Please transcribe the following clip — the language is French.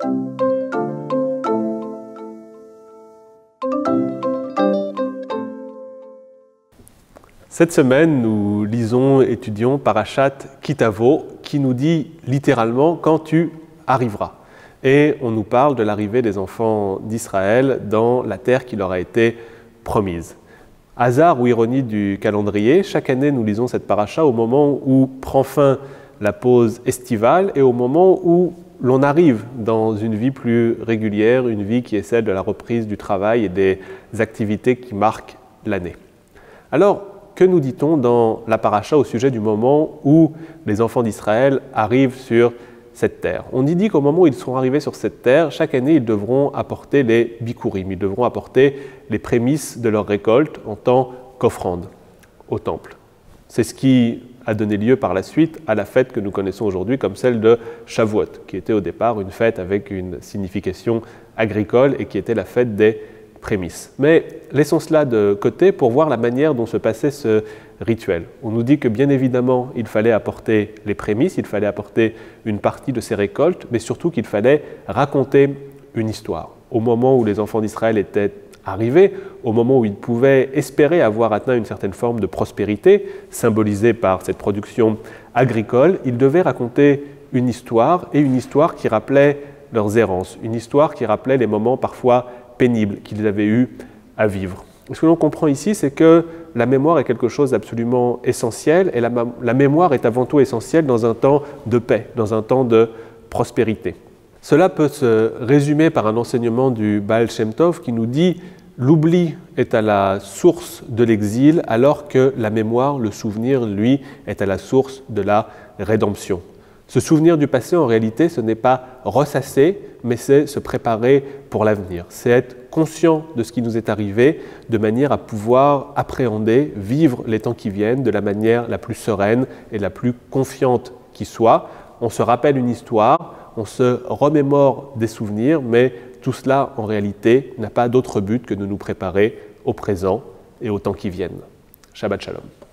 Cette semaine, nous lisons, étudions Parashat Kitavo, qui nous dit littéralement « quand tu arriveras ». Et on nous parle de l'arrivée des enfants d'Israël dans la terre qui leur a été promise. Hasard ou ironie du calendrier, chaque année nous lisons cette paracha au moment où prend fin la pause estivale et au moment où l'on arrive dans une vie plus régulière, une vie qui est celle de la reprise du travail et des activités qui marquent l'année. Alors, que nous dit-on dans la paracha au sujet du moment où les enfants d'Israël arrivent sur cette terre? On y dit qu'au moment où ils seront arrivés sur cette terre, chaque année, ils devront apporter les bikurim, ils devront apporter les prémices de leur récolte en tant qu'offrande au temple. C'est ce qui a donné lieu par la suite à la fête que nous connaissons aujourd'hui comme celle de Shavuot, qui était au départ une fête avec une signification agricole et qui était la fête des prémices. Mais laissons cela de côté pour voir la manière dont se passait ce rituel. On nous dit que bien évidemment, il fallait apporter les prémices, il fallait apporter une partie de ces récoltes, mais surtout qu'il fallait raconter une histoire. Au moment où les enfants d'Israël étaient arrivés, au moment où ils pouvaient espérer avoir atteint une certaine forme de prospérité, symbolisée par cette production agricole, ils devaient raconter une histoire, et une histoire qui rappelait leurs errances, une histoire qui rappelait les moments parfois pénibles qu'ils avaient eu à vivre. Ce que l'on comprend ici, c'est que la mémoire est quelque chose d'absolument essentiel et la mémoire est avant tout essentielle dans un temps de paix, dans un temps de prospérité. Cela peut se résumer par un enseignement du Baal Shem Tov qui nous dit « l'oubli est à la source de l'exil alors que la mémoire, le souvenir, lui, est à la source de la rédemption ». Se souvenir du passé, en réalité, ce n'est pas ressasser, mais c'est se préparer pour l'avenir. C'est être conscient de ce qui nous est arrivé, de manière à pouvoir appréhender, vivre les temps qui viennent de la manière la plus sereine et la plus confiante qui soit. On se rappelle une histoire, on se remémore des souvenirs, mais tout cela, en réalité, n'a pas d'autre but que de nous préparer au présent et aux temps qui viennent. Shabbat Shalom.